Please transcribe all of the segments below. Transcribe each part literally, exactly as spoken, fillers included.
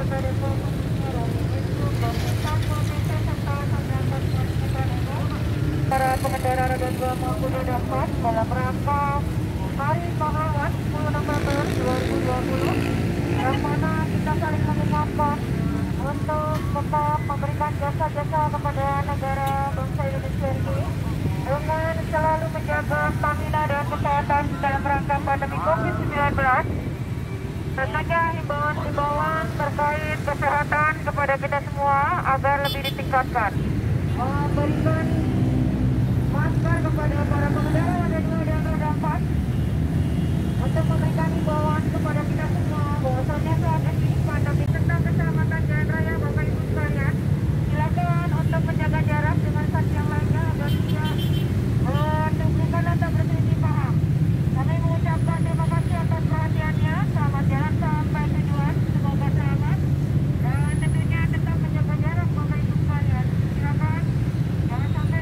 Para pengendara roda dua maupun roda empat dalam rangka Hari Pahlawan sepuluh November dua ribu dua puluh, yang mana kita saling mengingatkan untuk tetap memberikan jasa-jasa kepada negara bangsa Indonesia ini dengan selalu menjaga stamina dan kesehatan dalam rangka pandemi covid sembilan belas. Tentunya himbauan-himbauan terkait kesehatan kepada kita semua agar lebih ditingkatkan. Memberikan masker kepada para pengendara roda dua dan roda empat untuk memberikan himbauan kepada kita semua bahwasanya saat ini pandemi tentang keselamatan jalan raya Bapak Ibu sekalian, silakan untuk menjaga jarak dengan saksi yang lainnya agar tidak menimbulkan atau berselisih paham. Kami mengucapkan terima kasih atas perhatiannya. Selamat jalan sampai tujuan, semoga selamat dan tentunya tetap menjaga jarak Bapak Ibu sekalian. Silakan jangan sampai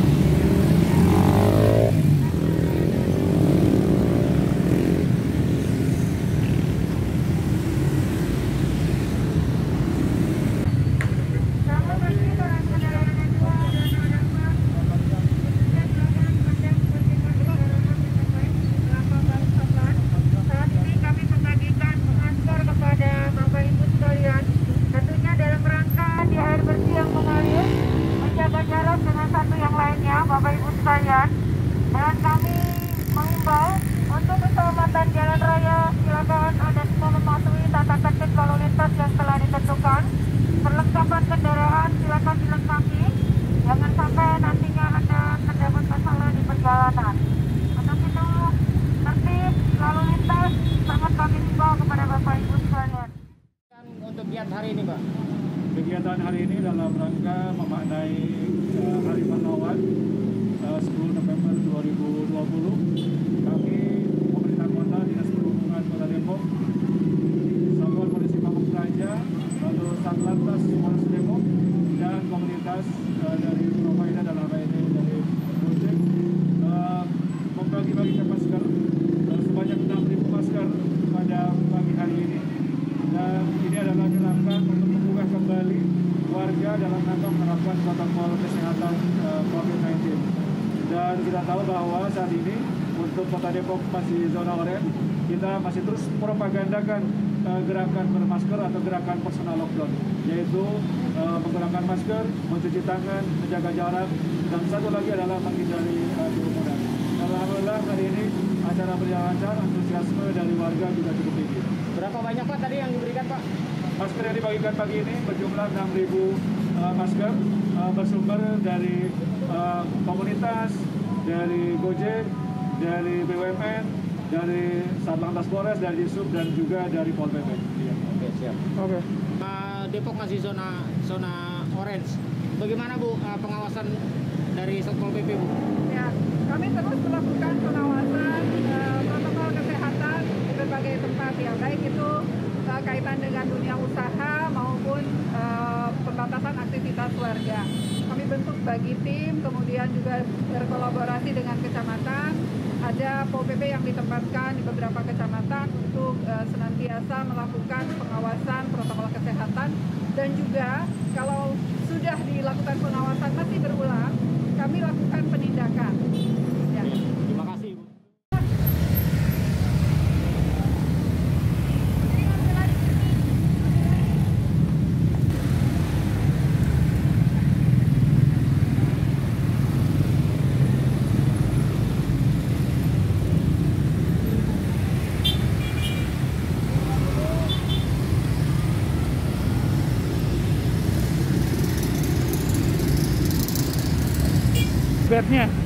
Bapak Ibu sekalian, dan kami mengimbau untuk keselamatan jalan raya, silakan Anda semua mematuhi tata tertib lalu lintas yang telah ditentukan. Perlengkapan kendaraan silakan dilengkapi, jangan sampai nantinya Anda terdapat masalah di perjalanan. Untuk itu, tertib lalu lintas sangat kami himbau kepada Bapak Ibu sekalian. Untuk giat hari ini, Pak? Kegiatan hari ini dalam rangka memaknai uh, Hari Pahlawan uh, sepuluh November dua ribu dua puluh, kami pemerintah kota, Dinas Perhubungan Kota Depok, Satuan Polisi Pamung Praja, lalu Satlantas Polres Depok, dan komunitas uh, dari Provider dalam hal ini dari Gojek uh, membagi-bagikan masker uh, sebanyak enam ribu masker pada pagi hari ini, dan ini adalah kerangka untuk membuka kembali warga dalam rangka menerapkan protokol kesehatan uh, covid sembilan belas. Dan kita tahu bahwa saat ini untuk Kota Depok masih zona oranye, kita masih terus propagandakan uh, gerakan bermasker atau gerakan personal lockdown, yaitu uh, menggunakan masker, mencuci tangan, menjaga jarak, dan satu lagi adalah menghindari uh, kerumunan. Alhamdulillah hari ini acara berjalan lancar, antusiasme dari warga juga cukup tinggi. Berapa banyak, Pak, tadi yang diberikan, Pak? Masker yang dibagikan pagi ini berjumlah enam ribu uh, masker, uh, bersumber dari uh, komunitas, dari Gojek, dari B U M N, dari Satlantas Polres, dari Disub, dan juga dari Pol P P. Iya. Oke, siap. Oke. Uh, Depok masih zona zona orange. Bagaimana, Bu, uh, pengawasan dari Satpol P P, Bu? Ya, kami terus melakukan pengawasan uh, protokol kesehatan di berbagai tempat ya, baik itu uh, kaitan dengan dunia usaha maupun uh, pembatasan aktivitas warga. Kami bentuk bagi tim, kemudian juga berkolaborasi dengan kecamatan. Ada Pol P P yang ditempatkan di beberapa kecamatan untuk uh, senantiasa melakukan pengawasan protokol kesehatan, dan juga kalau sudah dilakukan pengawasan masih berulang, kami lakukan penindakan. Ya. Terima kasih, Bu. Bednya